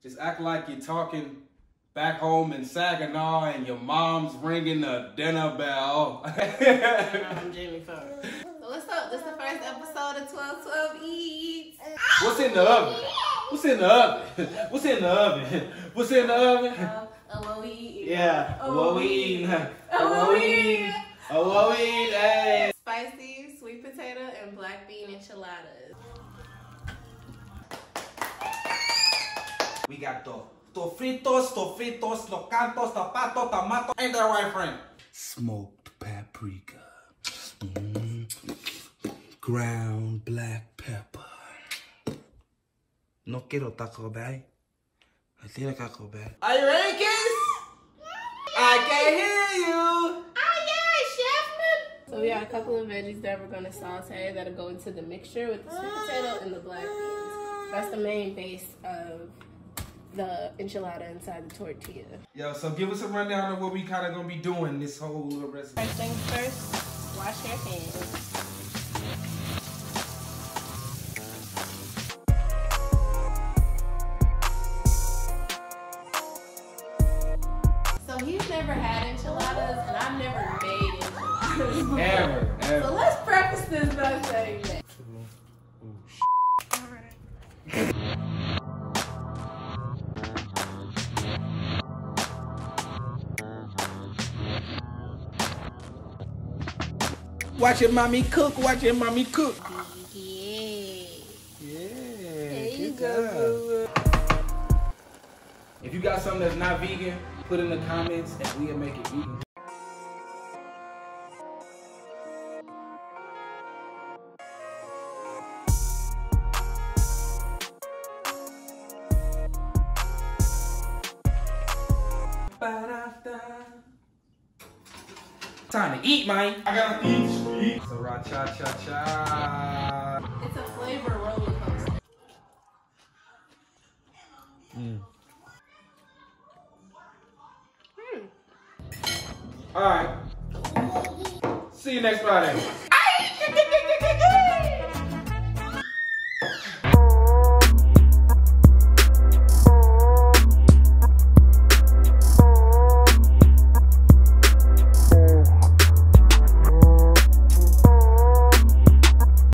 Just act like you're talking back home in Saginaw and your mom's ringing the dinner bell. I'm Jamie Fox. So what's up? This is the first episode of 1212 Eats. What's in the oven? What's in the oven? What's in the oven? What's in the oven? What we eat. Yeah, what we eating? What we eating? What we eating? Hey. Spicy, sweet potato, and black bean enchiladas. We got the fritos, locantos, tapato, tomato. Ain't that right, friend? Smoked paprika. Ground black pepper. No quiero Taco Bell. I think I gotta go back. Are you ready, kids? I can hear you. So we got a couple of veggies that we're gonna saute that'll go into the mixture with the sweet potato and the black beans. That's the main base of the enchilada inside the tortilla. Yo, so give us a rundown of what we kind of gonna be doing this whole little recipe. First things first, wash your hands. So he's never had enchiladas and I've never made enchiladas. Ever. So let's preface this by saying that. Watching mommy cook, watching mommy cook. Yeah. Yeah. There you go. If you got something that's not vegan, put in the comments and we'll make it vegan. Time to eat, man. I gotta eat. So ra-cha-cha-cha. It's a flavor roller coaster. All right. See you next Friday.